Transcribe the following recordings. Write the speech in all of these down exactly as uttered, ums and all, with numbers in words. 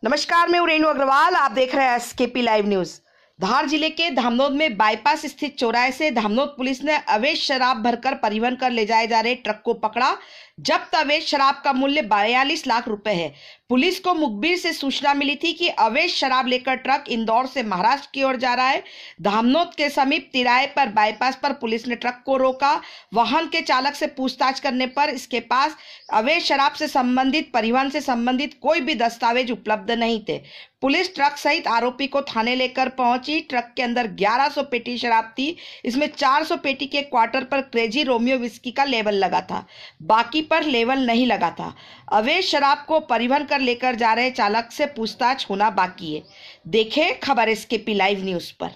नमस्कार, मैं रेणु अग्रवाल। आप देख रहे हैं एसकेपी लाइव न्यूज। धार जिले के धामनोद में बाईपास स्थित चौराहे से धामनोद पुलिस ने अवैध शराब भरकर परिवहन कर ले जाए जा रहे ट्रक को पकड़ा। जब्त अवैध शराब का मूल्य बयालीस लाख रुपए है। पुलिस को मुखबिर से सूचना मिली थी कि अवैध शराब लेकर ट्रक इंदौर से महाराष्ट्र की ओर जा रहा है। धामनोद के समीप तिराहे पर बाईपास पर पुलिस ने ट्रक को रोका। वाहन के चालक से पूछताछ करने पर इसके पास अवैध शराब से संबंधित परिवहन से संबंधित कोई भी दस्तावेज उपलब्ध नहीं थे। पुलिस ट्रक सहित आरोपी को थाने लेकर पहुंची। ट्रक के अंदर ग्यारह सौ पेटी शराब थी। इसमें चार सौ पेटी के क्वार्टर पर क्रेजी रोमियो विस्की का लेबल लगा था, बाकी पर लेबल नहीं लगा था। अवैध शराब को परिवहन कर लेकर जा रहे चालक से पूछताछ होना बाकी है। देखें खबर एसकेपी लाइव न्यूज पर।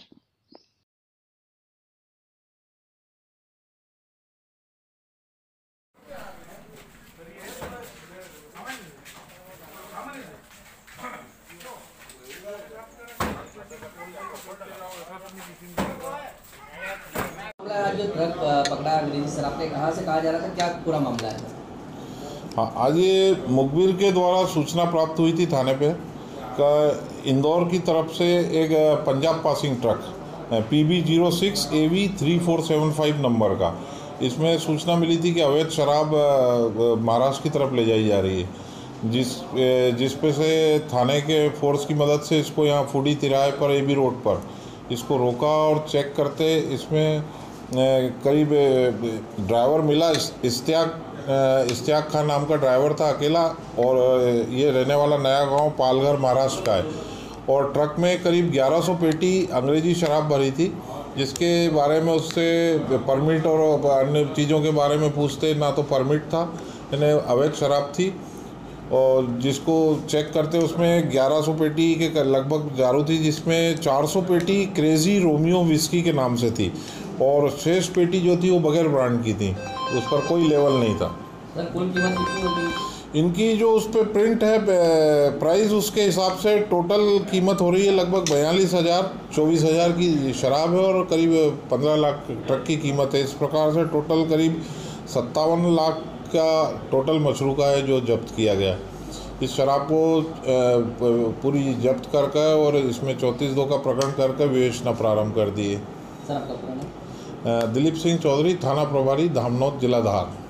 आज जो ट्रक पकड़ा अंग्रेजी शराब पे कहाँ से कहाँ जा रहा था, क्या पूरा मामला है? हाँ, आज ये मुखबिर के द्वारा सूचना प्राप्त हुई थी थाने पे का इंदौर की तरफ से एक Punjab passing truck P B zero six A V three four seven five number का, इसमें सूचना मिली थी कि अवैध शराब महाराष्ट्र की तरफ ले जाई जा रही है, जिस जिस पे से थाने के फोर्स की मदद से इसको यहाँ फूडी तिराहे पर ए बी रोड पर इसको रोका और चेक करते इसमें करीब ड्राइवर मिला। इश्तियाक इश्तियाक खान नाम का ड्राइवर था, अकेला, और ये रहने वाला नया गांव पालघर महाराष्ट्र का है। और ट्रक में करीब ग्यारह सौ पेटी अंग्रेजी शराब भरी थी, जिसके बारे में उससे परमिट और अन्य चीज़ों के बारे में पूछते, ना तो परमिट था, यानी अवैध शराब थी। और जिसको चेक करते उसमें ग्यारह सौ पेटी के लगभग दारू थी, जिसमें चार सौ पेटी क्रेजी रोमियो विस्की के नाम से थी, और शेष पेटी जो थी वो बगैर ब्रांड की थी, उस पर कोई लेवल नहीं था। सर, कुल कीमत कितनी होगी? इनकी जो उस पर प्रिंट है प्राइस, उसके हिसाब से टोटल कीमत हो रही है लगभग बयालीस हज़ार चौबीस हज़ार की शराब है और करीब पंद्रह लाख ट्रक की कीमत है। इस प्रकार से टोटल करीब सत्तावन लाख का टोटल मशरूका है जो जब्त किया गया। इस शराब को पूरी जब्त करके और इसमें चौंतीस दो का प्रकरण करके बेचना प्रारंभ कर दिए। सर, आपका पूरा नाम? दिलीप सिंह चौधरी, थाना प्रभारी, धामनोद, जिला धार।